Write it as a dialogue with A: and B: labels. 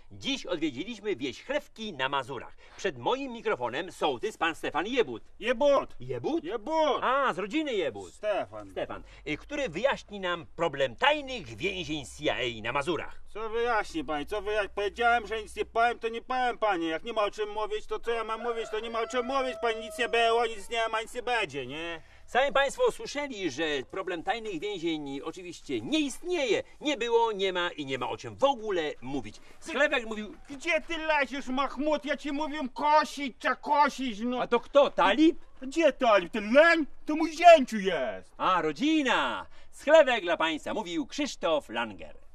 A: Dziś odwiedziliśmy wieś Chlewki na Mazurach. Przed moim mikrofonem sołtys pan Stefan Jebut.
B: Jebut!
A: Jebut?
B: Jebut!
A: A, z rodziny Jebut.
B: Stefan.
A: Stefan, który wyjaśni nam problem tajnych więzień CIA na Mazurach.
B: Co wyjaśni pani, co wyjaśni? Powiedziałem, że nic nie powiem, to nie powiem pani. Jak nie ma o czym mówić, to co ja mam mówić? To nie ma o czym mówić, pani. Nic nie było, nic nie ma, nic nie będzie, nie?
A: Sami państwo słyszeli, że problem tajnych więzień oczywiście nie istnieje. Nie było, nie ma i nie ma o czym w ogóle mówić. Chlewek mówił...
B: Gdzie ty lecisz, Mahmud? Ja ci mówię kosić, trzeba kosić, no.
A: A to kto, Talib?
B: Gdzie Talib? Ten leń? To mój zięciu jest.
A: A, rodzina! Chlewek dla państwa mówił Krzysztof Langer.